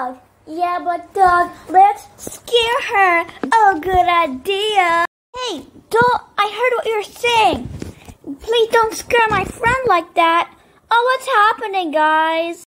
dog. Yeah, but dog, let's scare her. Oh, good idea. Hey, I heard what you're saying. Please don't scare my friend like that. Oh, what's happening, guys?